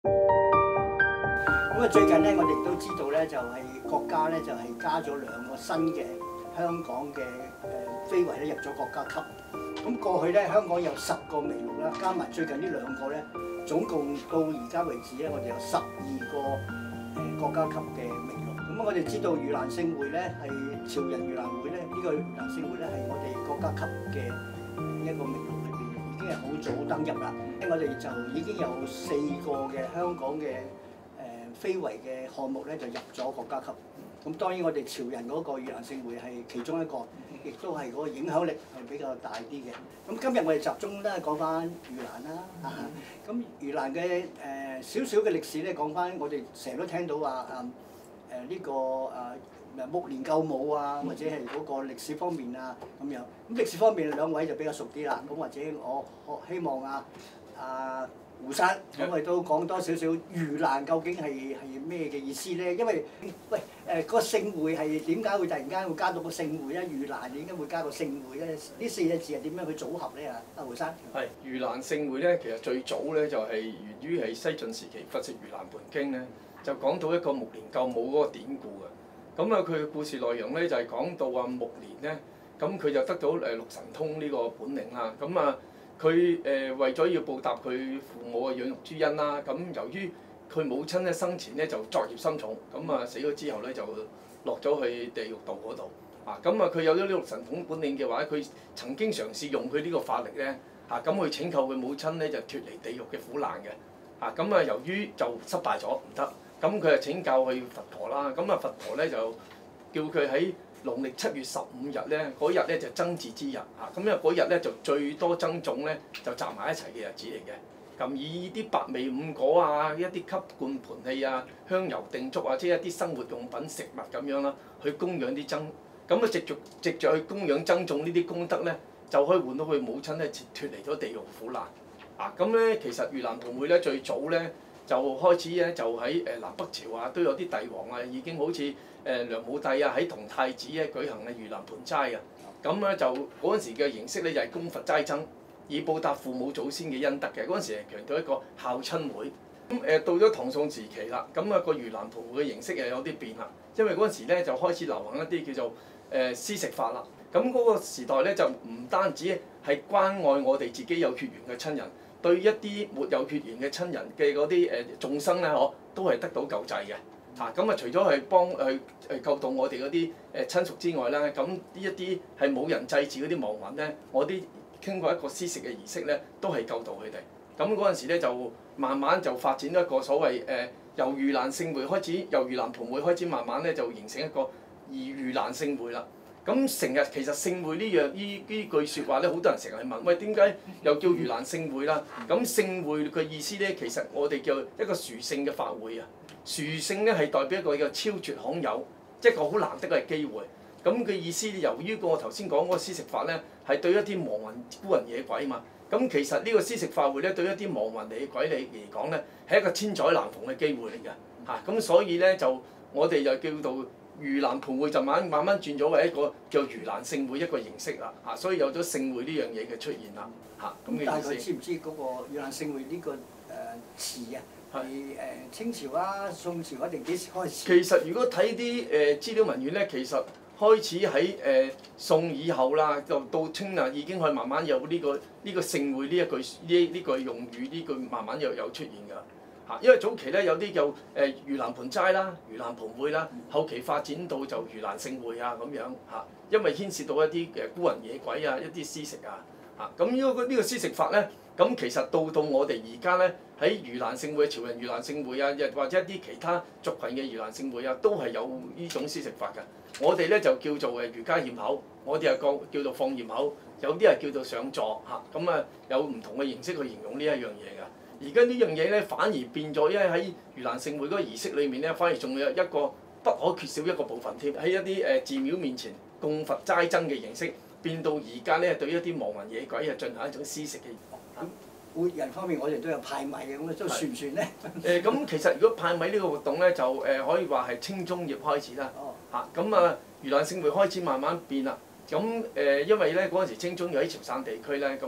咁啊，最近咧，我哋都知道咧，就係國家咧就係加咗2個新嘅香港嘅非遺咧入咗國家級。咁過去咧，香港有10個名錄啦，加埋最近呢2個咧，總共到而家為止咧，我哋有12個國家級嘅名錄。咁我哋知道盂蘭勝會咧係潮人盂蘭會咧，呢個盂蘭勝會咧係我哋國家級嘅一個名錄裏邊，已經係好早登入啦。我哋就已經有4個嘅香港嘅非遺嘅項目咧就入咗國家級。咁當然我哋潮人嗰個盂蘭勝會係其中一個，亦都係嗰個影響力係比較大啲嘅。咁今日我哋集中咧講翻盂蘭啦。咁盂蘭嘅少少嘅歷史咧，講翻我哋成日都聽到話呢個目連救母啊，或者係嗰個歷史方面啊咁樣。咁歷史方面2位就比較熟啲啦。咁或者我希望胡生，咁我哋都講多少少盂蘭究竟係咩嘅意思咧？因為個聖會係點解會突然間會加到個聖會咧？盂蘭點解會加個聖會咧？呢4隻字係點樣去組合咧？胡生。係盂蘭聖會咧，其實最早咧就係源於係西晉時期《佛說盂蘭盆經》咧，就講到一個目連救母嗰個典故嘅。咁佢嘅故事內容咧就係講到目連咧，咁佢就得到六神通呢個本領啦。佢為咗要報答佢父母嘅養育之恩啦，咁由於佢母親咧生前咧就作孽深重，死咗之後咧就落咗去地獄道嗰度。佢有咗呢六神通本領嘅話，佢曾經嘗試用佢呢個法力咧，去拯救佢母親咧就脫離地獄嘅苦難嘅。由於就失敗咗唔得，咁佢就請教去佛陀啦。佛陀咧就叫佢喺農曆7月15日咧，嗰日咧就增智之日因為嗰日咧就最多僧眾咧就集埋一齊嘅日子嚟嘅。以啲百味五果啊，一啲吸罐盤器啊、香油定燭啊，即係一啲生活用品食物咁樣啦，去供養啲僧。藉著去供養僧眾呢啲功德咧，就可以換到佢母親咧脫離咗地獄苦難。其實盂蘭盆會咧最早咧就開始咧就喺南北朝都有啲帝王已經好似梁武帝喺同太子舉行嘅盂蘭盆齋就嗰陣時嘅形式咧就係供佛齋僧，以報答父母祖先嘅恩德嘅。嗰陣時係強調一個孝親會。到咗唐宋時期啦，個盂蘭盆會嘅形式又有啲變啦，因為嗰陣時咧就開始流行一啲叫做施食法啦。嗰個時代咧就唔單止係關愛我哋自己有血緣嘅親人，對一啲沒有血緣嘅親人嘅嗰啲眾生咧，都係得到救濟嘅。除咗係幫救度我哋嗰啲親屬之外啦，呢一啲係冇人祭祀嗰啲亡魂咧，我啲經過一個施食嘅儀式咧，都係救度佢哋。嗰陣時咧就慢慢就發展咗一個所謂由盂蘭勝會開始，由盂蘭盆會開始，慢慢咧就形成一個盂蘭勝會啦。成日其實勝會呢句説話咧，好多人成日去問，喂，點解又叫盂蘭勝會啦？勝會嘅意思咧，其實我哋叫一個殊勝嘅法會啊。殊勝咧係代表一個叫超絕罕有，即係個好難得嘅機會。嘅意思，由於我頭先講嗰個施食法咧，係對一啲亡魂孤魂野鬼嘛。其實呢個施食法會咧，對一啲亡魂野鬼嚟講咧，係一個千載難逢嘅機會嚟嘅。所以咧就我哋就叫做盂蘭盆會就慢慢轉咗為一個叫盂蘭勝會一個形式啦。所以有咗勝會呢樣嘢嘅出現啦。 大概知唔知嗰個盂蘭勝會呢個詞係清朝宋朝定幾時開始？ 其實如果睇啲資料文獻咧，其實開始喺宋以後啦，就到清啦，已經可以慢慢有呢個勝會呢一句用語，呢句慢慢有出現㗎。因為早期咧有啲叫盂蘭盆齋啦、盂蘭盆會啦，後期發展到就盂蘭勝會咁樣因為牽涉到一啲孤魂野鬼一啲施食呢個施食法咧，其實到我哋而家咧喺盂蘭勝會、潮人盂蘭勝會或者一啲其他族群嘅盂蘭勝會都係有呢種施食法㗎。我哋咧就叫做瑜伽焰口，我哋係叫做放焰口，有啲係叫做上座有唔同嘅形式去形容呢一樣嘢㗎。而家呢樣嘢咧反而變咗，因為喺盂蘭勝會嗰個儀式裏面咧，反而仲有一個不可缺少一個部分添，喺一啲寺廟面前供佛齋僧嘅形式，變到而家咧對一啲亡魂野鬼進行一種施食嘅。 活人方面，我哋都有派米嘅，咁都算唔算咧？ 其實如果派米呢個活動咧，就可以話係清中葉開始啦。盂蘭勝會開始慢慢變啦。因為咧嗰陣時清中葉喺潮汕地區咧，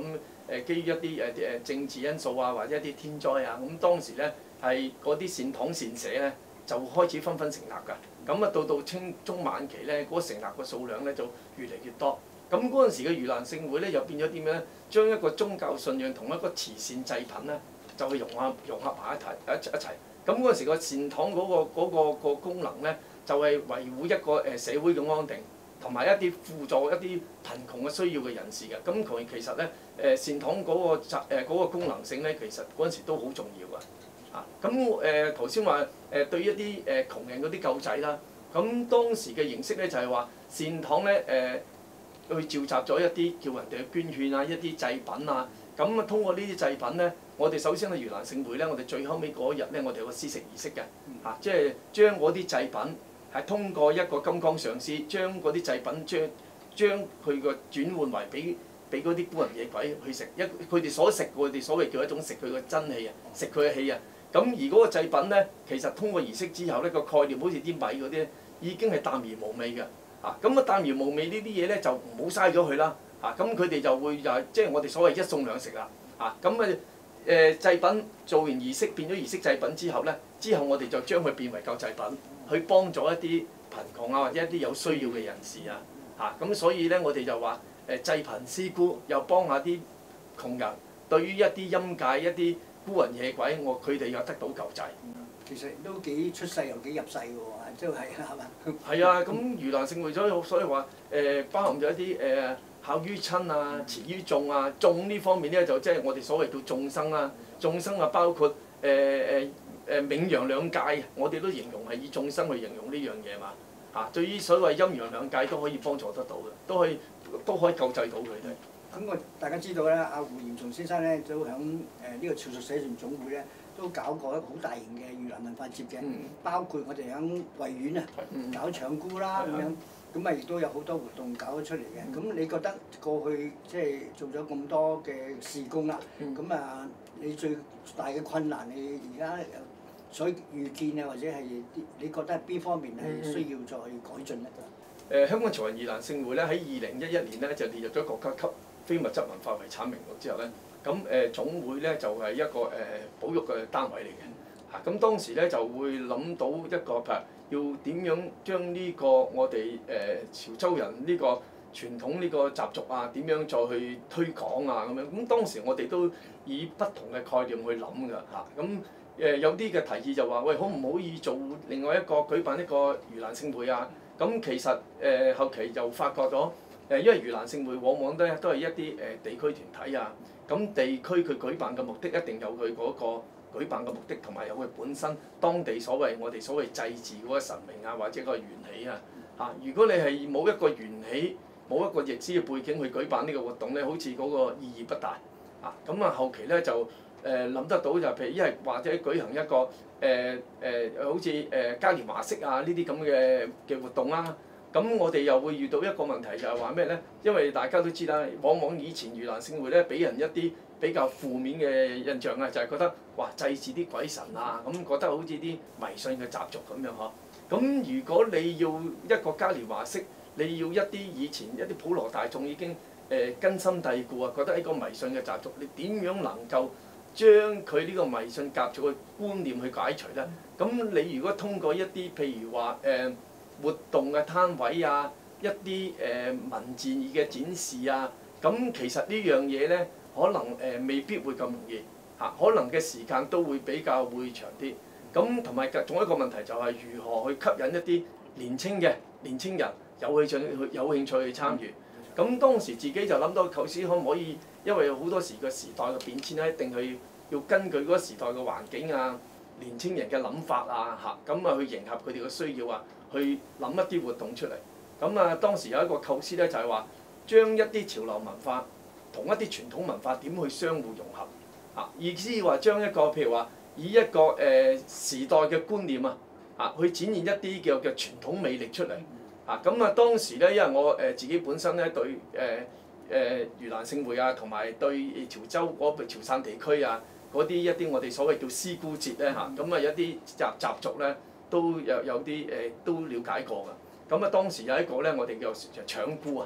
基於一啲政治因素啊，或者一啲天災啊，咁當時咧係嗰啲善堂善社咧就開始紛紛成立㗎。咁啊到清中晚期咧，嗰個成立嘅數量咧就越嚟越多。咁嗰陣時嘅盂蘭聖會咧又變咗點樣咧？將一個宗教信仰同一個慈善祭品咧就去融合埋一齊。咁嗰陣時個善堂個功能咧就係維護一個社會嘅安定，同埋一啲輔助一啲貧窮嘅需要嘅人士嘅。咁其實咧善堂嗰個功能性咧，其實嗰陣時都好重要㗎。咁頭先話對一啲窮人嗰啲救濟啦，咁當時嘅形式咧就係話善堂咧去召集咗一啲叫人哋去捐獻啊，一啲祭品啊，咁啊通過呢啲祭品咧，我哋首先去盂蘭聖會咧，我哋最後尾嗰日咧，我哋有個施食儀式嘅，即係將嗰啲祭品係通過一個金剛上師，將嗰啲祭品將佢個轉換為俾嗰啲孤魂野鬼去食，佢哋所食我哋所謂叫一種食佢個真氣啊，食佢嘅氣啊。咁而嗰個祭品咧，其實通過儀式之後咧，個概念好似啲米嗰啲，已經係淡而無味嘅。咁淡而無味呢啲嘢咧就唔好嘥咗佢啦。咁佢哋就會即係我哋所謂一餸兩食啦。祭品做完儀式變咗儀式祭品之後咧，我哋就將佢變為救濟品，去幫助一啲貧窮啊或者一啲有需要嘅人士啊。咁所以咧我哋就話濟貧施孤，又幫下啲窮人。對於一啲陰界一啲孤魂野鬼，佢哋又得到救濟。 其實都幾出世又幾入世嘅喎，即係係嘛？ 係啊，咁盂蘭聖會所以話包含咗一啲孝於親啊、慈於眾啊，眾呢方面咧就即係我哋所謂叫眾生啦。眾生啊包括冥陽兩界，我哋都形容係以眾生去形容呢樣嘢嘛。對於所謂陰陽兩界都可以幫助得到嘅，都可以救濟到佢哋。 咁大家知道咧，阿胡延松先生咧都喺呢個潮屬社團總會咧都搞過一個好大型嘅盂蘭文化節嘅，包括我哋喺維園啊搞搶孤啦咁樣，咁啊亦都有好多活動搞咗出嚟嘅。咁你覺得過去即係做咗咁多嘅事工啦，咁你最大嘅困難你而家所遇見啊，或者係你覺得邊方面係需要再改進咧？ 香港潮人盂蘭聖會咧喺2011年咧就列入咗國家級非物質文化遺產名錄之後咧，咁總會咧就係一個保育嘅單位嚟嘅。咁當時咧就會諗到一個譬如要點樣將呢個我哋潮州人呢個傳統呢個習俗啊，點樣再去推廣啊咁樣。咁當時我哋都以不同嘅概念去諗㗎嚇。咁有啲嘅提議就話：喂，可唔可以做另外一個舉辦一個盂蘭聖會啊？咁其實後期就發覺咗。因為盂蘭聖會往往都係一啲地區團體啊，咁地區佢舉辦嘅目的一定有佢嗰個舉辦嘅目的，同埋有佢本身當地我哋所謂祭祀嗰個神明啊，或者個緣起啊。如果你係冇一個緣起，冇一個易知嘅背景去舉辦呢個活動咧，好似嗰個意義不大。咁後期咧就諗得到就譬如一係或者舉行一個好似嘉年華式啊呢啲咁嘅活動啦。咁我哋又會遇到一個問題就係話咩咧？因為大家都知啦，往往以前盂蘭聖會咧俾人一啲比較負面嘅印象啊，就係覺得哇祭祀啲鬼神啊，咁覺得好似啲迷信嘅習俗咁樣嗬。咁如果你要一個嘉年華式，你要一啲以前一啲普羅大眾已經根深蒂固啊，覺得呢個迷信嘅習俗，你點樣能夠將佢呢個迷信習俗嘅觀念去解除咧？咁你如果通過一啲譬如話活動嘅攤位啊，一啲文字嘅展示啊，咁其實呢樣嘢咧，可能未必會咁容易可能嘅時間都會比較長啲。咁同埋仲有一個問題就係如何去吸引一啲年青人有興趣去參與。咁當時自己就諗到構思可唔可以，因為好多時個時代嘅變遷咧，一定係要根據嗰個時代嘅環境啊、年青人嘅諗法啊咁去迎合佢哋嘅需要啊。去諗一啲活動出嚟，咁當時有一個構思咧，就係話將一啲潮流文化同一啲傳統文化點去相互融合，意思話將一個譬如話以一個時代嘅觀念去展現一啲叫傳統魅力出嚟，咁當時咧，因為我自己本身咧對盂蘭聖會啊，同埋對潮州嗰邊潮汕地區啊嗰啲一啲我哋所謂叫施孤節咧咁有啲習俗咧。都有啲都了解過㗎，咁當時有一個咧，我哋叫搶孤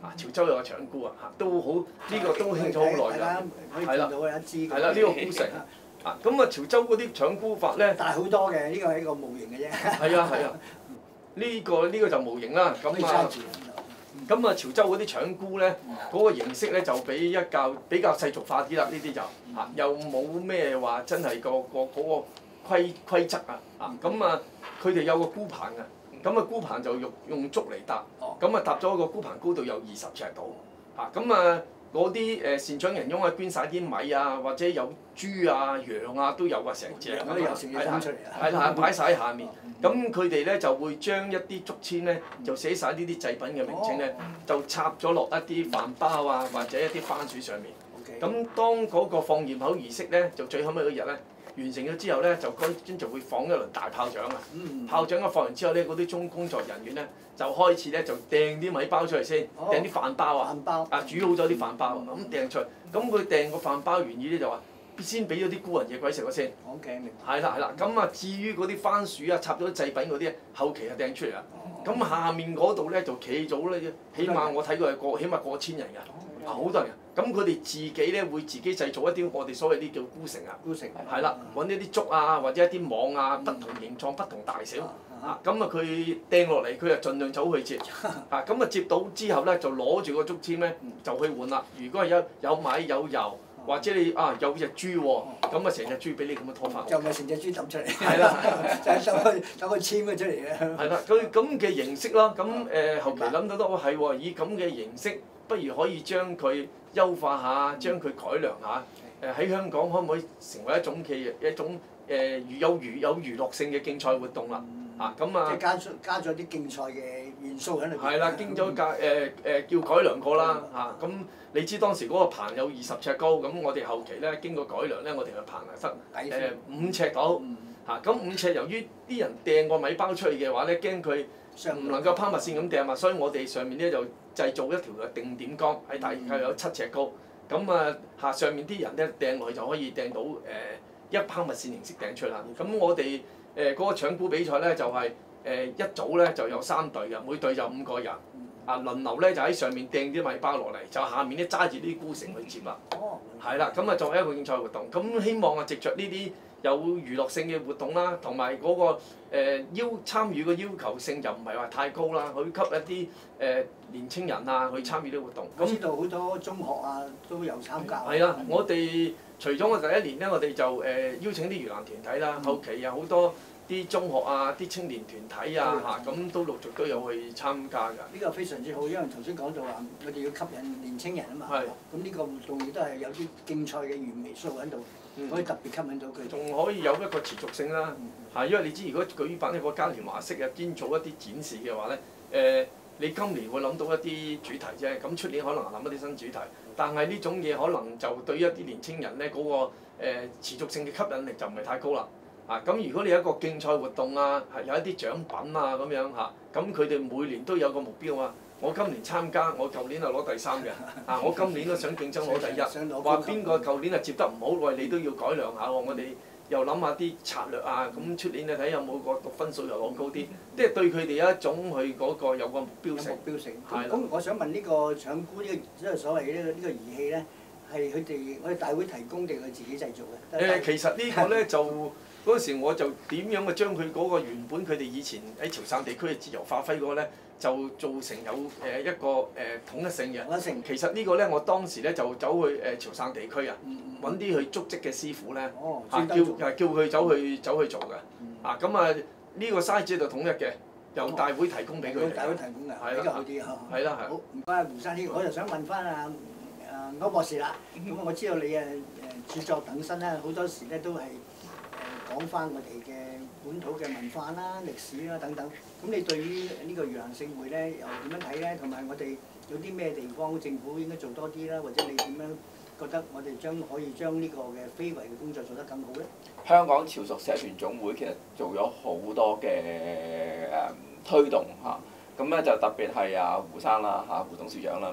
潮州有個搶菇啊，都好呢個都興咗好耐㗎。 可以見到有一支。 係啦，呢個菇城咁啊，潮州嗰啲搶菇法咧， 大好多嘅，呢個係一個模型嘅啫。 係啊，呢個就模型啦。咁啊，潮州嗰啲搶菇咧，嗰個形式咧就比較世俗化啲啦。呢啲就又冇咩話真係嗰個規則啊。咁啊，佢哋有個菇棚啊。咁啊，菇棚就用竹嚟搭。咁啊，搭咗個菇棚高度有20尺度。咁啊，嗰啲善長仁翁啊，捐晒啲米啊，或者有豬啊、羊啊都有啊，成隻咁啊，係啦，擺晒喺下面。咁佢哋咧就會將一啲竹籤咧，就寫晒呢啲製品嘅名稱咧，就插咗落一啲飯包啊，或者一啲番薯上面。咁當嗰個放焰口儀式咧，就最後尾嗰日咧完成咗之後咧，就會放一輪大炮仗啊！炮仗一放完之後咧，嗰啲工作人員咧就開始咧就掟啲米包出嚟先，掟啲飯包啊，煮好咗啲飯包咁掟出嚟。咁佢掟個飯包原意咧就話，先俾咗啲孤魂野鬼食咗先。 明白。係啦，咁啊至於嗰啲番薯啊、插咗製品嗰啲，後期就掟出嚟啦。咁下面嗰度咧就企咗咧，起碼我睇過係起碼過千人㗎，好多人。咁佢哋自己咧會自己製造一啲我哋所謂啲叫菇城啊，係啦，揾一啲竹啊或者一啲網啊，不同形狀、不同大小。咁啊佢掟落嚟，佢就盡量走去接。咁啊接到之後咧，就攞住個竹籤咧就去換啦。如果係有米有油，或者你有隻豬喎，咁啊成隻豬俾你咁樣拖翻。 就唔係成隻豬揼出嚟。 係啦， 就係走個籤嘅出嚟嘅。 係啦，佢咁嘅形式啦，咁後期諗到係喎，以咁嘅形式，不如可以將佢優化下，將佢改良下。喺香港可唔可以成為一種有娛樂性嘅競賽活動啦？咁啊， 即係加咗啲競賽嘅元素喺裏邊。 係啦，經咗叫改良過啦咁你知當時嗰個棚有20尺高，咁我哋後期咧經過改良咧，我哋個棚係得5尺到咁5尺由於啲人掟個米包出去嘅話咧，驚佢唔能夠拋物線咁掟嘛，所以我哋上面咧就製造一條嘅定點桿，喺大概有7尺高。咁啊上面啲人咧掟落去就可以掟到一拋物線形式掟出啦。咁我哋嗰個搶菇比賽咧就係一組咧就有3隊嘅，每隊就5個人。輪流咧就喺上面掟啲米包落嚟，就下面咧揸住啲菇城去接啦。係啦，咁啊作為一個競賽活動，咁希望藉着呢啲有娛樂性嘅活動啦，同埋嗰個參與嘅要求性就唔係話太高啦，去吸一啲年青人啊去參與啲活動。 我知道好多中學啊都有參加。 係啦，我哋除咗我第一年咧，我哋就邀請啲盂蘭團體啦，後期有好多啲中學啊、啲青年團體啊咁都陸續都有去參加㗎。 呢個非常之好，因為頭先講到話，我哋要吸引年青人啊嘛。咁呢個活動亦都係有啲競賽嘅原味素喺度，可以特別吸引到佢。 仲可以有一個持續性啦，因為你知如果舉辦一個嘉年華式嘅兼做一啲展示嘅話咧，你今年會諗到一啲主題啫，咁出年可能諗一啲新主題，但係呢種嘢可能就對一啲年青人咧嗰個持續性嘅吸引力就唔係太高啦。咁如果你有一個競賽活動啊，有一啲獎品啊咁樣咁佢哋每年都有個目標啊。我今年參加，我舊年係攞第3嘅，我今年都想競爭攞第1。話邊個舊年接得唔好，喂你都要改良下喎。我哋又諗下啲策略啊，咁出年你睇有冇個分數又攞高啲，即係對佢哋有一種佢嗰個有個目標性。咁我想問呢個搶菇呢個即係所謂呢個儀器咧，係我哋大會提供定佢自己製造嘅？ 其實呢個咧就。嗰陣時我就點樣將佢嗰個原本佢哋以前喺潮汕地區嘅自由發揮嗰個咧，就做成有一個統一性嘅。其實呢個咧，我當時咧就走去潮汕地區啊，揾啲去足跡嘅師傅咧，叫佢走去做嘅。咁啊呢個 size 就統一嘅，由大會提供俾佢哋。 大會提供嘅，比較好啲嚇。 係啦， 好，唔該胡生先，我就想問翻歐博士啦。咁我知道你著作等身啦，好多時咧都係講翻我哋嘅本土嘅文化啦、歷史啦等等。咁你對於呢個盂蘭勝會咧，又點樣睇咧？同埋我哋有啲咩地方政府應該做多啲啦？或者你點樣覺得我哋可以將呢個嘅非遺嘅工作做得更好咧？ 香港潮屬社團總會其實做咗好多嘅推動嚇，咁咧就特別係胡生啦胡董事長啦，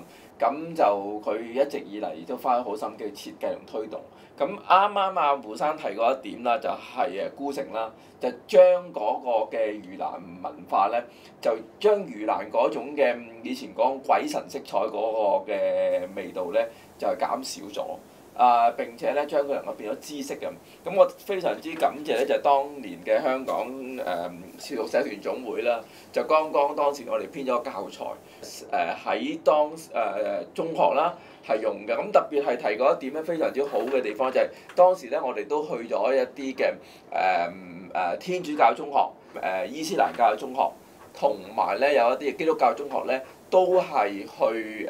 咁就佢一直以嚟都花咗好心機設計同推動。咁啱啱阿胡生提過一點啦，就係誒孤城啦，就將嗰個嘅盂蘭文化咧，就將盂蘭嗰種嘅以前講鬼神色彩嗰個嘅味道咧，就係減少咗。並且咧將佢能夠變咗知識咁，咁我非常之感謝咧，就係當年嘅香港潮屬社團總會啦，就當時我哋編咗教材，喺中學啦係用嘅，咁特別係提過一點咧非常之好嘅地方就係、當時咧我哋都去咗一啲嘅天主教中學、伊斯蘭教中學，同埋咧有一啲基督教中學咧都係去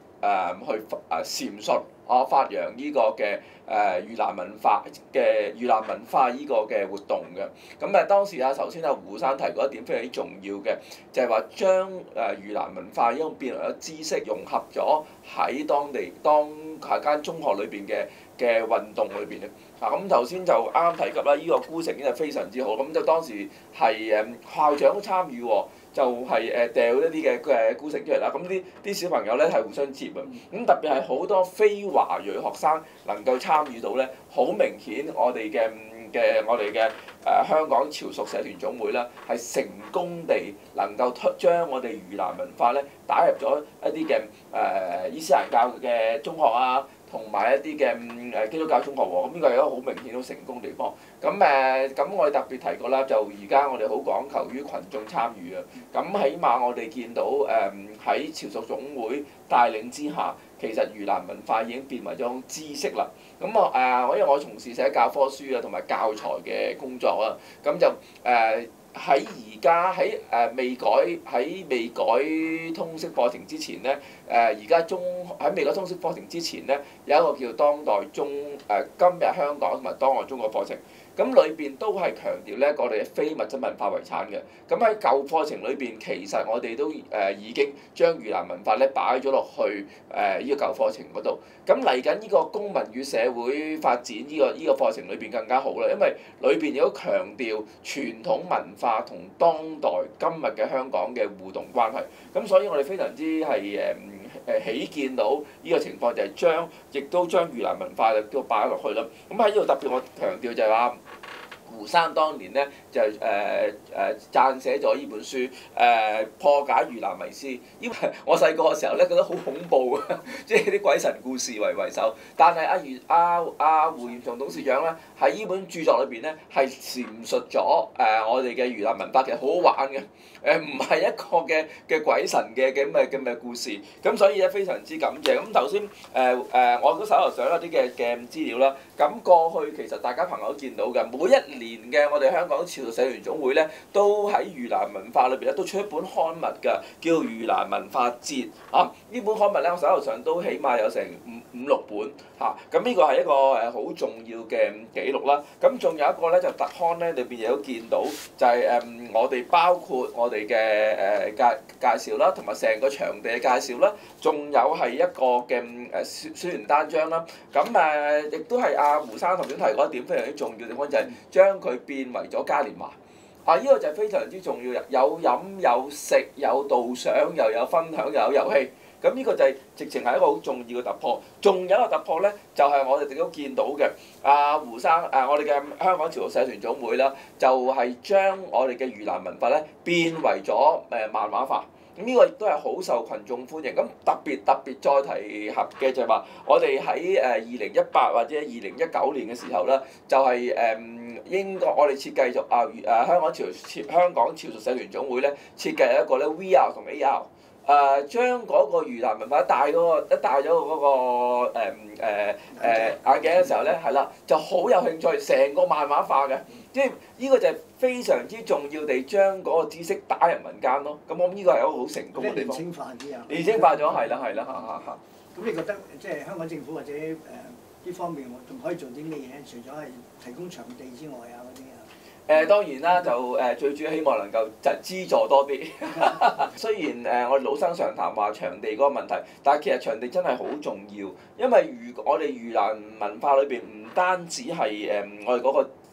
闡述發揚呢個嘅盂蘭文化呢個嘅活動嘅。咁當時頭先胡生提過一點非常之重要嘅，就係話將盂蘭文化呢種變為咗知識融合咗喺當間中學裏邊嘅運動裏邊咧。咁頭先就啱啱提及啦，呢個孤城就非常之好。咁就當時係校長都參與喎。就係掉一啲嘅孤城出嚟啦，咁啲小朋友咧係互相接啊，咁特別係好多非華裔學生能夠參與到咧，好明顯我哋嘅香港潮屬社團總會啦，係成功地能夠將我哋盂蘭文化咧打入咗一啲嘅伊斯蘭教嘅中學啊，同埋一啲嘅基督教中學喎，咁呢個係一個好明顯好成功地方。咁我哋特別提過啦，就而家我哋好講求於群眾參與啊。咁起碼我哋見到喺潮屬總會帶領之下，其實盂蘭文化已經變為咗種知識啦。咁因為我從事寫教科書啊同埋教材嘅工作啊，咁就喺而家喺未改通識課程之前咧，而家喺未改通識課程之前咧，有一個叫當代今日香港同埋當代中國課程。咁裏邊都係強調咧，我哋嘅非物質文化遺產嘅。咁喺舊課程裏邊，其實我哋都已經將盂蘭文化咧擺咗落去呢個舊課程嗰度。咁嚟緊呢個公民與社會發展呢個課程裏邊更加好啦，因為裏邊有強調傳統文化同當代今日嘅香港嘅互動關係。咁所以我哋非常之係喜見到呢個情況，就係亦都將盂蘭文化都擺落去啦。咁喺呢度特別我強調就係話，胡生當年咧就撰寫咗呢本書破解盂蘭迷思。因為我細個嘅時候咧覺得好恐怖啊，即係啲鬼神故事為首。但係胡炎松董事長咧喺呢本著作裏邊咧係闡述咗我哋嘅盂蘭文化其實好好玩嘅，唔係一個嘅鬼神嘅咁故事。咁所以咧非常之感謝。咁頭先我都手頭上有啲嘅資料啦。咁過去其實大家朋友都見到嘅，每一年嘅我哋香港潮屬社團總會咧，都喺盂蘭文化裏邊咧都出一本刊物㗎，叫《盂蘭文化節》啊！呢本刊物咧，我手頭上都起碼有成五六本嚇。咁呢個係一個好重要嘅記錄啦。咁仲有一個咧就特刊咧裏邊亦都見到，就係我哋包括我哋嘅介紹啦，同埋成個場地嘅介紹啦，仲有係一個嘅宣傳單張啦。咁亦都係胡生頭先提過一點非常之重要嘅地方，就係將佢變為咗嘉年華。呢個就係非常之重要嘅，有飲有食有導賞又有分享又有遊戲。咁呢個就係直情係一個好重要嘅突破。仲有一個突破咧，就係我哋亦都見到嘅。胡生我哋嘅香港潮屬社團總會啦，就係將我哋嘅盂蘭文化咧變為咗漫畫化。咁呢個亦都係好受群眾歡迎。咁特別再提合嘅就係話，我哋喺2018或者2019年嘅時候咧，就係我哋設計咗香港潮屬社團總會咧設計一個咧 VR 同 AR。將嗰個盂蘭文化戴咗嗰個眼鏡嘅時候咧，係啦，就好有興趣，成個漫畫化嘅，即係呢個就係非常之重要地將嗰個知識打入民間咯。咁我諗呢個係一個好成功嘅地方。 年輕化啲啊！ 年輕化咗，係啦嚇。 咁你覺得即係香港政府或者呢方面，我仲可以做啲咩嘢？除咗係提供場地之外啊嗰啲啊？ 當然啦，就最主要希望能夠就資助多啲。雖然我哋老生常談話場地嗰個問題，但係其實場地真係好重要，因為我哋盂蘭文化裏邊唔單止係我哋嗰個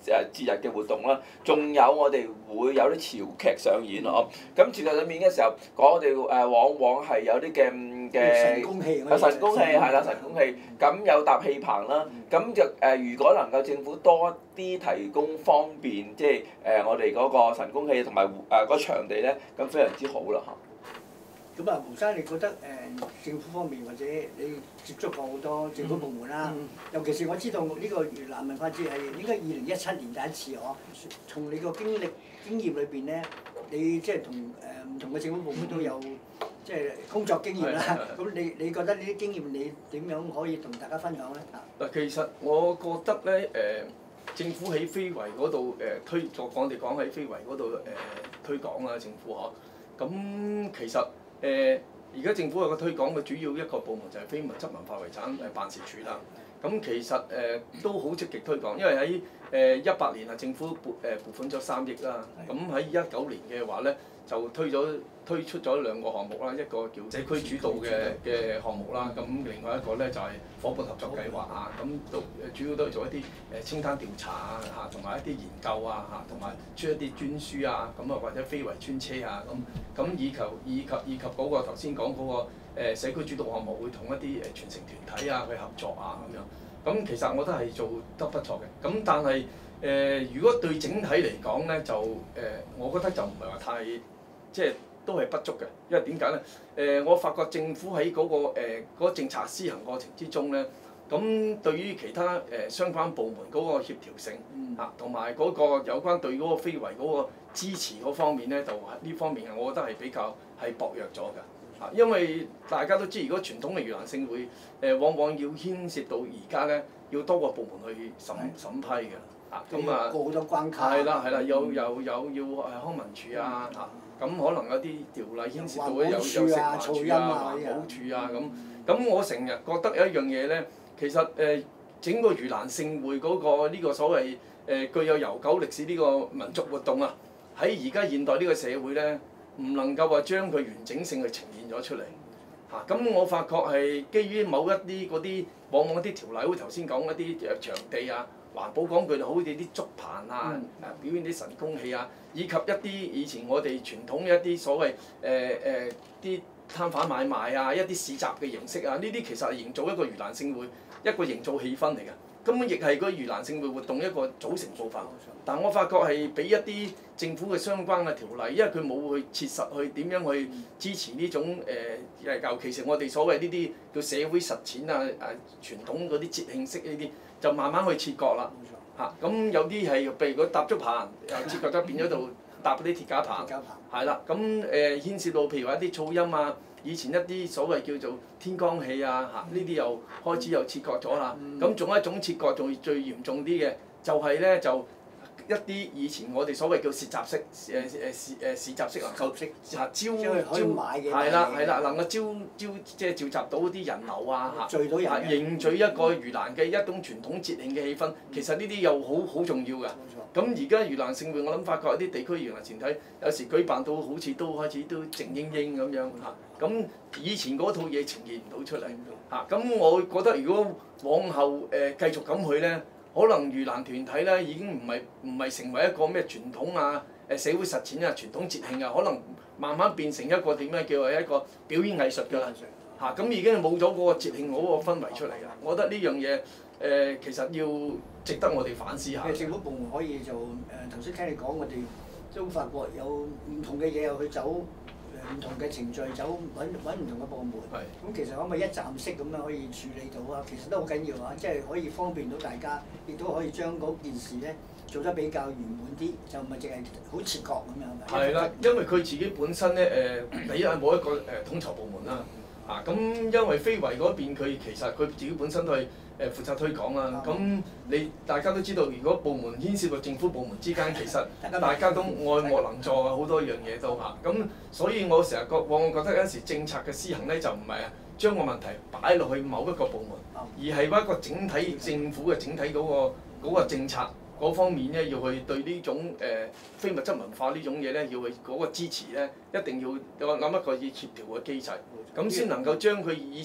節日嘅活動啦，仲有我哋會有啲潮劇上演咯。咁潮劇上面嘅時候，我哋往往係有啲神功戲， 神功戲係啦，神功戲咁有搭戲棚啦，咁就如果能夠政府多啲提供方便，即係我哋嗰個神功戲同埋個場地咧，咁非常之好啦嚇。 咁啊，胡生，你覺得政府方面或者你接觸過好多政府部門啦，尤其是我知道呢個盂蘭文化節係應該2017年第一次嗬。從你個經驗裏邊咧，你即係同唔同嘅政府部門都有即係工作經驗啦。咁你覺得呢啲經驗你點樣可以同大家分享咧？ 嗱，其實我覺得咧政府喺非遺嗰度我哋講喺非遺嗰度推廣啦，政府嗬。咁其實而家政府有個推廣嘅主要一個部門就係非物質文化遺產辦事處啦。咁其實都好積極推廣，因為喺18年啊，政府撥款咗3億啦。咁喺19年嘅話咧，就推出咗2個項目啦，一個叫社區主導嘅項目啦，咁另外一個咧就係伙伴合作計劃啊，咁都主要都係做一啲清單調查啊嚇，同埋一啲研究啊嚇，同埋出一啲專書啊，咁啊或者非遺專車啊咁以及嗰個頭先講嗰個社區主導項目會同一啲傳承團體啊去合作啊咁樣，咁其實我覺得係做得不錯嘅，咁但係如果對整體嚟講咧，就我覺得就唔係話太即係。都係不足嘅，因為點解咧？我發覺政府喺嗰個政策施行過程之中咧，咁對於其他相關部門嗰個協調性嚇，同埋嗰個有關對嗰個非遺嗰個支持嗰方面咧，就呢方面我覺得係比較係薄弱咗㗎嚇，因為大家都知，如果傳統嘅盂蘭勝會往往要牽涉到而家咧，要多個部門去審批嘅嚇，咁啊過好多關卡。 係啦，有要康文署啊嚇。咁可能有啲條例牽涉到有食環署啊、環保署啊咁我成日覺得有一樣嘢咧，其實整個盂蘭勝會嗰個呢個所謂具有悠久歷史呢個民族活動啊，喺而家現代呢個社會咧，唔能夠話將佢完整性去呈現咗出嚟嚇。咁我發覺係基於某一啲嗰啲往往啲條例，好似頭先講一啲場地啊。環保講句就好似啲竹棚啊，表演啲神功戲啊，以及一啲以前我哋傳統一啲所謂啲攤販買賣啊，一啲市集嘅形式啊，呢啲其實係營造一個盂蘭勝會一個營造氣氛嚟嘅，根本亦係個盂蘭勝會活動一個組成部分。但我發覺係俾一啲政府嘅相關嘅條例，因為佢冇去切實去點樣去支持呢種尤其是我哋所謂呢啲叫社會實踐啊傳統嗰啲節慶式呢啲。就慢慢去切割啦，嚇咁有啲係譬如佢搭竹棚，又切割咗變咗度搭嗰啲鐵架棚，係啦，咁牽涉到譬如話一啲噪音啊，以前一啲所謂叫做天光戲啊，嚇呢啲又開始又切割咗啦，咁仲有一種切割仲最嚴重啲嘅，就係咧就一啲以前我哋所謂叫市集式市集式能夠招係啦，能夠即係召集到啲人流啊嚇，凝聚一個盂蘭嘅一種傳統節慶嘅氣氛，其實呢啲又好重要㗎。咁而家盂蘭勝會，我諗發覺有啲地區盂蘭團體有時舉辦到好似都開始都靜英英咁樣嚇，咁以前嗰套嘢呈現唔到出嚟嚇，咁我覺得如果往後繼續咁去咧。可能盂蘭團體咧已經唔係成為一個咩傳統啊社會實踐啊傳統節慶啊，可能慢慢變成一個點樣叫做一個表演藝術㗎啦嚇，咁已經冇咗嗰個節慶嗰個氛圍出嚟㗎。我覺得呢樣嘢其實要值得我哋反思下。 政府部門可以就頭先聽你講，我哋都發覺有唔同嘅嘢又去走。唔同嘅程序走揾唔同嘅部門，咁其實可唔可以一站式咁樣可以處理到啊？其實都好緊要啊，即係可以方便到大家，亦都可以將嗰件事咧做得比較圓滿啲，就唔係淨係好切割咁樣。 係啦，因為佢自己本身咧第一係冇一個統籌部門啦，咁因為非遺嗰邊佢其實佢自己本身都係負責推廣啦。咁大家都知道，如果部門牽涉到政府部門之間，其實大家都愛莫能助啊，好多樣嘢都嚇。咁所以我成日往往覺得有時政策嘅施行咧，就唔係將個問題擺落去某一個部門，而係一個整體政府嘅整體嗰個政策嗰方面咧，要去對呢種非物質文化呢種嘢咧，要去嗰個支持咧，一定要我諗一個要協調嘅機制，咁先能夠將佢以前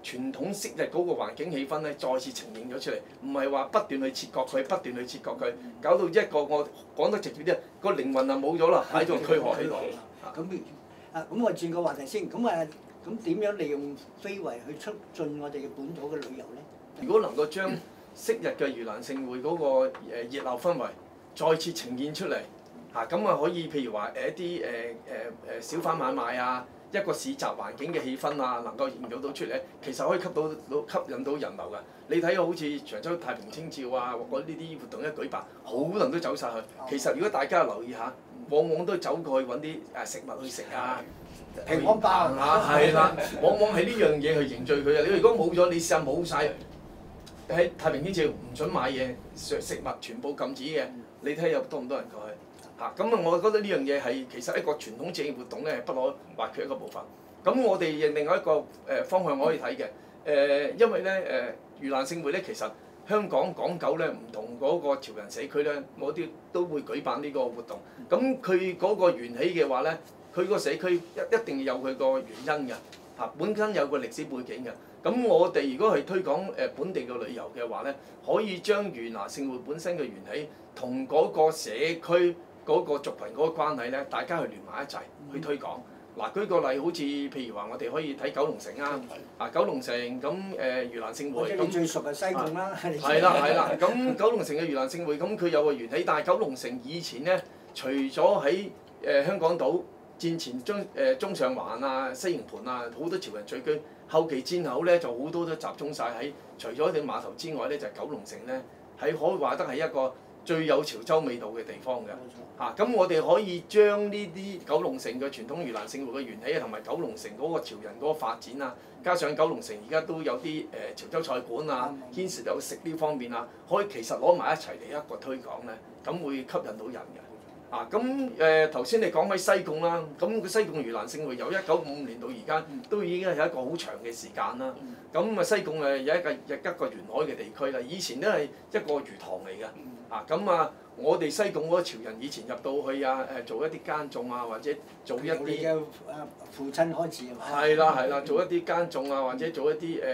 傳統昔日嗰個環境氣氛咧，再次呈現咗出嚟，唔係話不斷去切割佢，不斷去切割佢，搞到一個我講得直接啲，個靈魂啊冇咗啦，喺度軀殼喺度。 咁我轉個話題先，咁點樣利用非遺去促進我哋嘅本土嘅旅遊咧？ 如果能夠將昔日嘅盂蘭盛會嗰個熱鬧氛圍再次呈現出嚟，咁啊可以譬如話一啲小販買賣啊，一個市集環境嘅氣氛啊，能夠營造到出嚟，其實可以吸引到人流㗎。你睇好似長洲太平清醮啊，或者呢啲活動一舉辦，好多人都走晒去。其實如果大家留意下，往往都走過去揾啲食物去食啊。 平安包係啦，往往係呢樣嘢去凝聚佢啊！你如果冇咗，你試下冇晒喺太平清醮唔准買嘢，食物全部禁止嘅，你睇下有多唔多人過去？咁我覺得呢樣嘢係其實一個傳統政治活動咧，係不可或缺一個部分。咁我哋另外一個方向可以睇嘅，因為咧盂蘭盛會咧，其實香港港九咧唔同嗰個潮人社區咧，我哋都會舉辦呢個活動。咁佢嗰個緣起嘅話咧，佢個社區一定有佢個原因嘅，本身有個歷史背景嘅。咁我哋如果係推廣本地嘅旅遊嘅話咧，可以將盂蘭盛會本身嘅緣起同嗰個社區嗰個族群嗰個關係咧，大家去聯埋一齊去推廣。舉個例，好似譬如話，我哋可以睇九龍城啊，九龍城咁盂蘭盛會咁。 最熟嘅西貢啦。 係啦，咁九龍城嘅盂蘭盛會，咁佢有個緣起，但係九龍城以前咧，除咗喺香港島戰前中上環啊、西營盤啊，好多潮人聚居。後期戰後咧，就好多都集中晒喺除咗條碼頭之外咧，就係九龍城咧，可以話得係一個最有潮州味道嘅地方嘅。咁我哋可以將呢啲九龍城嘅傳統盂蘭盛會嘅緣起，同埋九龍城嗰個潮人嗰個發展啊，加上九龍城而家都有啲潮州菜館啊，牽涉有食呢方面啊，可以其實攞埋一齊嚟一個推廣咧，咁會吸引到人嘅。咁頭先你講起西貢啦，咁個西貢盂蘭盛會由1955年到而家都已經係一個好長嘅時間啦。咁西貢有一個沿海嘅地區啦，以前都係一個魚塘嚟嘅。我哋西貢嗰個潮人以前入到去做一啲耕種啊，或者做一啲嘅父親開始係啦，做一啲耕種啊，或者做一啲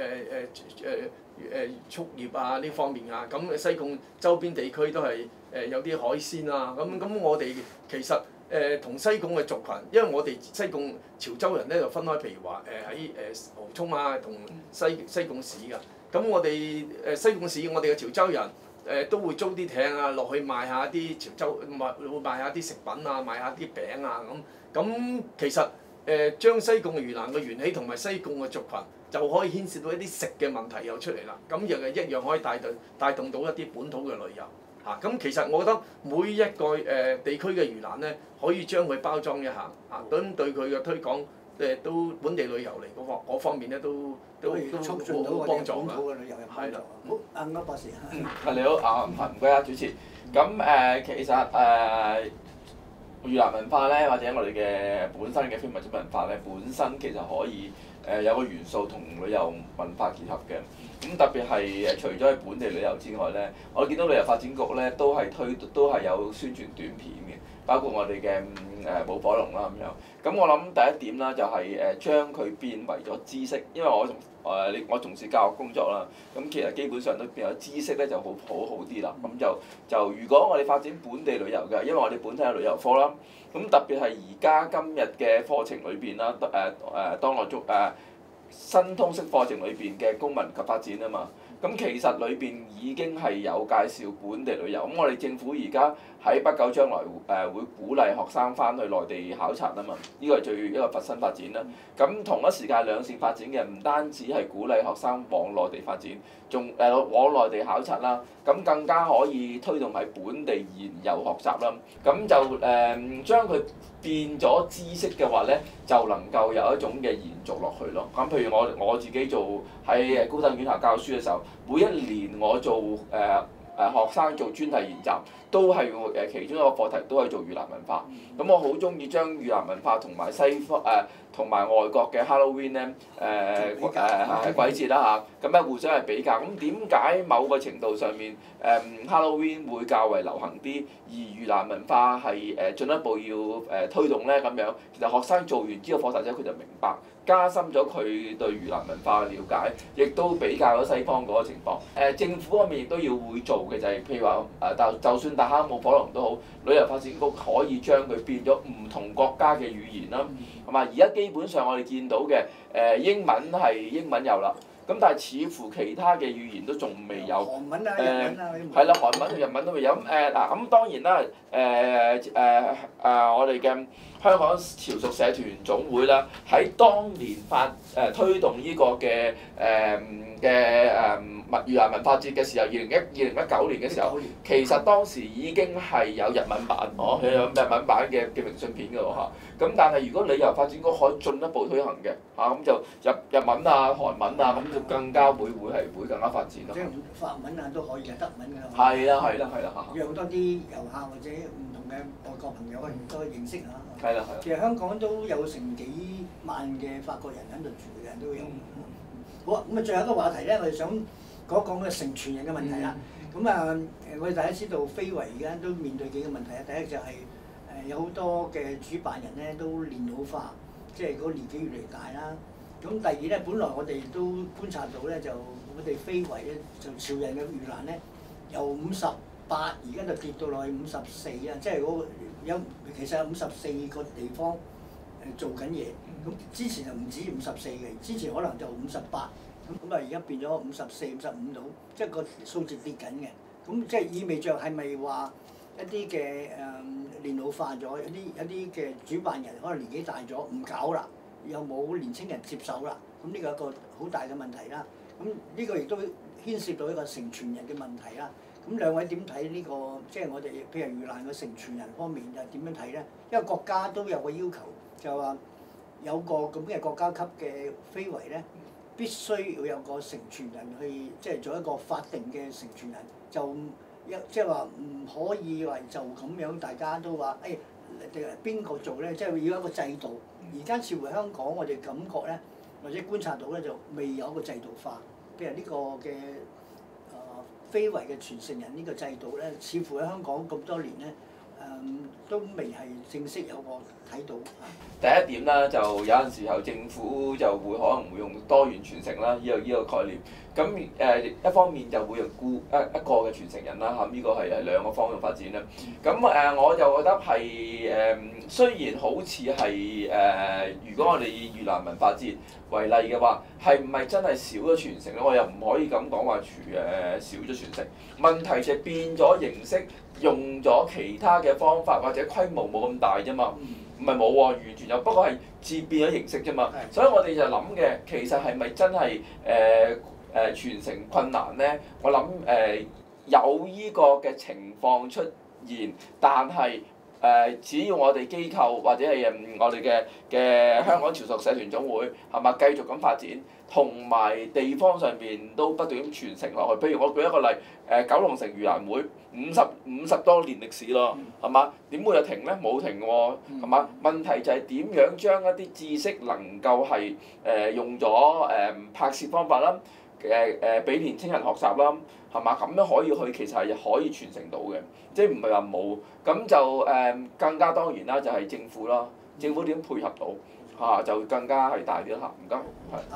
畜業啊呢方面啊。咁西貢周邊地區都係有啲海鮮啊。咁我哋其實同西貢嘅族群，因為我哋西貢潮州人咧就分開，譬如話喺蠔涌啊同西貢市㗎。咁我哋西貢市我哋嘅潮州人。都會租啲艇啊，落去賣下啲潮州會賣下啲食品啊，賣下啲餅啊咁。咁其實將西貢嘅盂蘭嘅緣起同埋西貢嘅族群，就可以牽涉到一啲食嘅問題又出嚟啦。咁又係一樣可以帶動到一啲本土嘅旅遊。咁其實我覺得每一個地區嘅盂蘭咧，可以將佢包裝一下，咁對佢嘅推廣都本地旅遊嚟嗰方面咧都促進到我哋本土嘅旅遊嘅幫助。好，歐博士。 你好，唔該主持。咁其實盂蘭文化咧，或者我哋嘅本身嘅非物質文化咧，本身其實可以有個元素同旅遊文化結合嘅。咁特別係除咗喺本地旅遊之外咧，我見到旅遊發展局咧都係有宣傳短片嘅，包括我哋嘅舞火龍啦咁樣。咁我諗第一點啦，就係將佢變為咗知識，因為我從事教育工作啦，咁其實基本上都變咗知識咧就好啲啦。咁就如果我哋發展本地旅遊嘅，因為我哋本身有旅遊科啦，咁特別係而家今日嘅課程裏邊啦，當我新通識課程裏邊嘅公民及發展啊嘛，咁其實裏邊已經係有介紹本地旅遊。咁我哋政府而家喺不久將來會鼓勵學生翻去內地考察啊嘛，呢個係一個佛新發展啦。咁同一時間兩線發展嘅，唔單止係鼓勵學生往內地發展，仲往內地考察啦，咁更加可以推動喺本地現有學習啦。咁就將佢變咗知識嘅話咧，就能夠有一種嘅延續落去咯。咁譬如我自己做喺高等院校教書嘅時候，每一年我做學生做專題研習，都係其中一個課題都係做盂蘭文化。咁我好中意將盂蘭文化同埋西方同埋外國嘅 Halloween 咧鬼節啦嚇，咁咧互相係比較。咁點解某個程度上面Halloween 會較為流行啲，而盂蘭文化係進一步要推動咧咁樣？其實學生做完呢個課題之後，佢就明白加深咗佢對盂蘭文化嘅了解，亦都比較咗西方嗰個情況。政府方面亦都要會做嘅就係、譬如話就算大坑冇火龍都好，旅遊發展局可以將佢變咗唔同國家嘅語言啦，係嘛？而家基本上我哋見到嘅英文有啦。咁但係似乎其他嘅語言都仲未有， 韓文啊、日文啊嗰啲冇。 係啦，韓文同日文都未有。咁當然啦，我哋嘅香港潮屬社團總會啦，喺當年推動呢個嘅盂蘭文化節嘅時候，2019年嘅時候，其實當時已經係有日文版，有日文版嘅明信片㗎喎嚇。咁但係如果旅遊發展局可以進一步推行嘅咁就日文啊、韓文啊，咁就更加會更加發展咯。 即係法文啊都可以，德文㗎。 係啦讓多啲遊客或者唔同嘅外國朋友多認識下。 係啦。 其實香港都有成幾萬嘅法國人喺度住嘅都有。好啊，咁啊最後一個話題咧，我哋想講一講嘅承傳人嘅問題啦。咁我哋大家知道非遺而家都面對幾個問題啊。第一就係有好多嘅主辦人咧都年老化，即係嗰個年紀越嚟越大啦。咁第二咧，本來我哋都觀察到咧，就我哋非遺咧就潮人嘅盂蘭咧，由58而家就跌到落去54啊，即係嗰個其實有54個地方做緊嘢。咁之前就唔止54嘅，之前可能就58。咁而家變咗54、55度，即係個數字跌緊嘅。咁即係意味着係咪話一啲嘅年老化咗，一啲嘅主辦人可能年紀大咗唔搞啦，又冇年青人接手啦。咁呢個係一個好大嘅問題啦。咁呢個亦都牽涉到一個承傳人嘅問題啦。咁兩位點睇呢個？即係我哋譬如盂蘭嘅承傳人方面又點樣睇咧？因為國家都有個要求，就係話有個咁嘅國家級嘅非遺咧，必須要有個承傳人去，即係做一個法定嘅承傳人，就即係話唔可以話就咁樣大家都話邊個做咧？即係要有一個制度。而家似乎香港我哋感覺咧，或者觀察到咧，就未有一個制度化。譬如呢個嘅非遺嘅傳承人呢個制度咧，似乎喺香港咁多年咧，都未係正式有個睇到。 第一點啦，就有陣時候政府就可能會用多元傳承啦，呢個概念。咁一方面就會用一個嘅傳承人啦，呢個係兩個方向發展啦。咁我就覺得係雖然好似係如果我哋以盂蘭文化節為例嘅話，係唔係真係少咗傳承咧？我又唔可以咁講話少咗傳承。問題就係變咗形式，用咗其他嘅方法或者規模冇咁大啫嘛。唔係冇喎，完全有，不過係變咗形式啫嘛。所以我哋就諗嘅，其實係咪真係傳承困難咧？我諗有依個嘅情況出現，但係只要我哋機構或者係我哋嘅香港潮屬社團總會係嘛繼續咁發展，同埋地方上邊都不斷咁傳承落去。譬如我舉一個例，九龍城盂蘭會50多年歷史咯，係嘛？點會有停咧？冇停喎，係嘛？問題就係點樣將一啲知識能夠係用咗拍攝方法啦。俾年青人學習啦，係嘛？咁樣可以其實係可以傳承到嘅，即係唔係話冇。咁就更加當然啦，就係政府啦。政府點配合到就更加係大啲啦。唔該，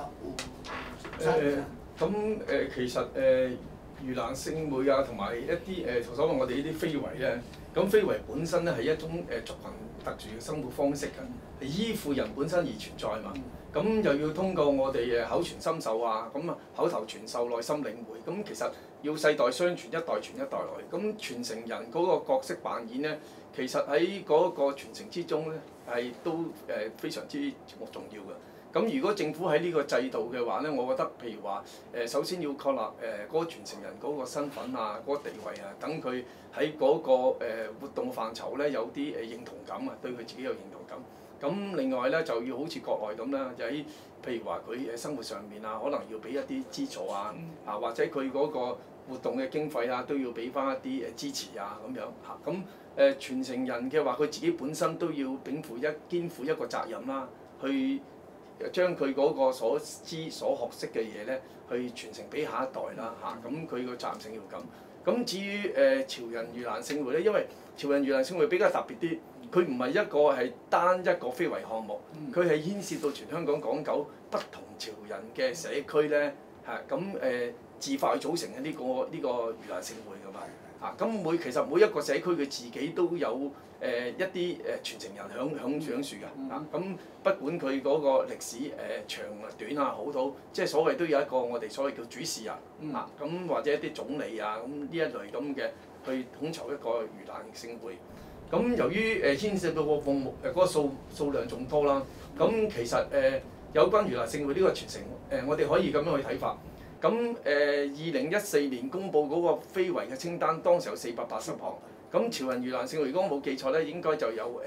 係。 其實盂蘭勝會啊，同埋一啲所謂我哋呢啲非遺咧，咁非遺本身咧係一種族群特殊嘅生活方式㗎，係依附人本身而存在嘛。咁又要通過我哋口傳心授啊，咁口頭傳授內心領會，咁其實要世代相傳，一代傳一代來。咁傳承人嗰個角色扮演咧，其實喺嗰個傳承之中咧，係都非常之重要嘅。咁如果政府喺呢個制度嘅話咧，我覺得譬如話首先要確立嗰個傳承人嗰個身份啊、嗰個地位啊，等佢喺嗰個活動範疇咧有啲認同感啊，對佢自己有認同感。咁另外咧就要好似國內咁啦，就喺譬如話佢生活上面啊，可能要俾一啲資助啊，或者佢嗰個活動嘅經費啊，都要俾翻一啲支持啊咁樣嚇。咁傳承人嘅話，佢自己本身都要肩負一個責任啦，去將佢嗰個所知所學識嘅嘢咧，去傳承俾下一代啦嚇。咁佢個責任性要咁。咁至於潮人盂蘭勝會咧，因為潮人盂蘭勝會比較特別啲， 佢唔係一個係單一個非遺項目，佢係牽涉到全香港港九不同潮人嘅社區咧嚇，咁自發去組成嘅呢個盂蘭勝會㗎嘛嚇，咁其實每一個社區佢自己都有一啲傳承人響樹㗎嚇，咁不管佢嗰個歷史長短啊好到，即係所謂都有一個我哋所謂叫主事人嚇，咁或者一啲總理啊咁呢一類咁嘅去統籌一個盂蘭勝會。咁由於牽涉到個項目嗰個數量仲多啦，咁其實有關盂蘭勝會呢個傳承我哋可以咁樣去睇法。咁2014年公佈嗰個非遺嘅清單，當時有480項。咁潮人盂蘭勝會如果冇記錯咧，應該就有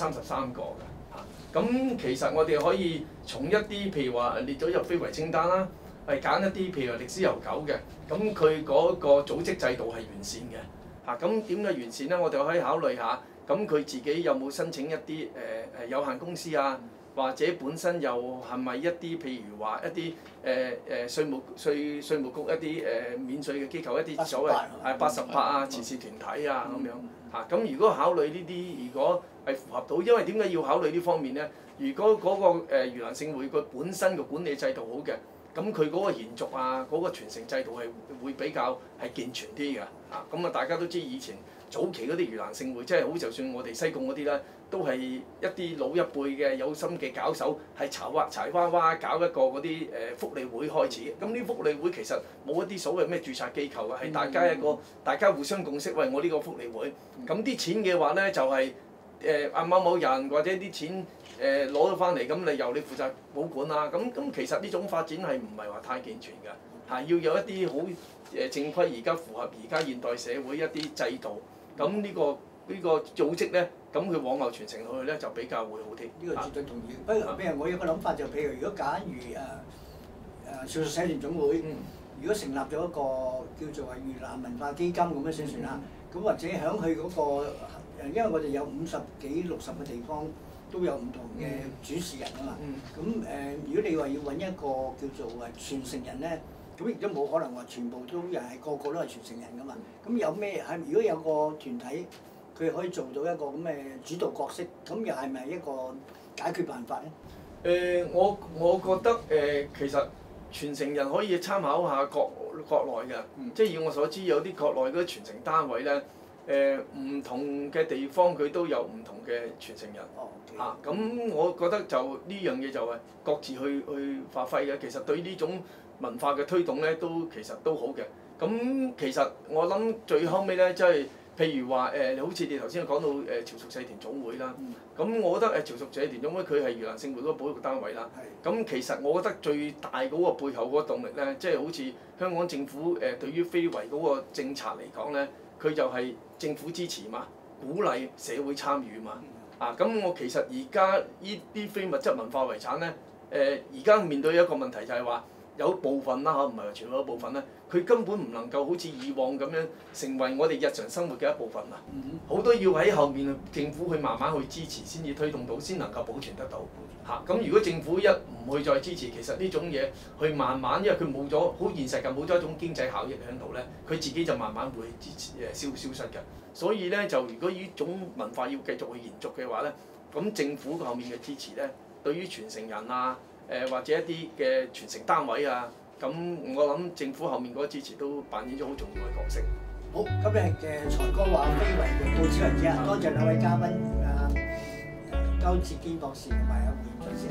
33個嘅嚇。咁其實我哋可以從一啲譬如話列咗入非遺清單啦，係揀一啲譬如話歷史悠久嘅，咁佢嗰個組織制度係完善嘅。咁點解完善咧？我哋可以考慮下，咁佢自己有冇申請一啲有限公司啊，或者本身又係咪一啲譬如話一啲稅務局一啲免稅嘅機構，一啲所謂88啊慈善團體啊咁樣嚇。咁如果考慮呢啲，如果係符合到，因為點解要考慮呢方面咧？如果嗰個盂蘭勝會佢本身嘅管理制度好嘅，咁佢嗰個延續啊，嗰個傳承制度係會比較係健全啲嘅嚇。咁大家都知以前早期嗰啲盂蘭勝會，即係好就算我哋西貢嗰啲咧，都係一啲老一輩嘅有心嘅搞手，係柴娃娃搞一個嗰啲福利會開始。咁呢福利會其實冇一啲所謂咩註冊機構嘅，係大家互相共識，喂，我呢個福利會，咁啲錢嘅話咧就係某人或者啲錢攞咗翻嚟，咁你由你負責保管啊。咁其實呢種發展係唔係話太健全㗎嚇？要有一啲好正規，而家符合而家現代社會一啲制度。咁呢個組織咧，咁佢往後傳承落去咧就比較會好啲。 呢個絕對同意。不過譬如我有個諗法就譬如，如果假如潮屬社團總會，如果成立咗一個叫做係盂蘭文化基金咁樣先算啦。咁或者喺佢嗰個因為我哋有50幾60個地方都有唔同嘅主事人啊嘛。咁如果你話要揾一個叫做傳承人咧，咁亦都冇可能話全部都又係個個都係傳承人噶嘛。咁有咩係？如果有個團體佢可以做到一個咁嘅主導角色，咁又係咪一個解決辦法咧？ 我覺得其實傳承人可以參考下國內嘅，即係以我所知有啲國內嗰啲傳承單位咧，唔同嘅地方佢都有唔同嘅傳承人。咁我覺得就呢樣嘢就係各自去發揮嘅。其實對呢種文化嘅推動咧，其實都好嘅。咁其實我諗最後尾咧，即係譬如話好似你頭先講到潮屬社團總會啦。咁我覺得潮屬社團總會佢係盂蘭勝會嗰個保育單位啦。咁其實我覺得最大嗰個背後嗰個動力咧，即係好似香港政府對於非遺嗰個政策嚟講咧，佢就係政府支持嘛，鼓勵社會參與嘛。咁我其實而家呢啲非物質文化遺產咧，而家面對一個問題就係話，有部分啦唔係話全部有部分咧，佢根本唔能夠好似以往咁樣成為我哋日常生活嘅一部分啊！好多要喺後面政府去慢慢去支持，先至推動到，先能夠保存得到嚇。咁如果政府一唔去再支持，其實呢種嘢去慢慢，因為佢冇咗好現實嘅，冇咗一種經濟效益喺度咧，佢自己就慢慢會消失嘅。所以咧，就如果呢種文化要繼續去延續嘅話咧，咁政府後面嘅支持咧，對於傳承人啊，或者一啲嘅傳承單位啊，咁我諗政府後面嗰個支持都扮演咗好重要嘅角色。 好，今日嘅財哥話非遺就到此為止啊！多謝兩位嘉賓，周志堅博士同埋胡延俊先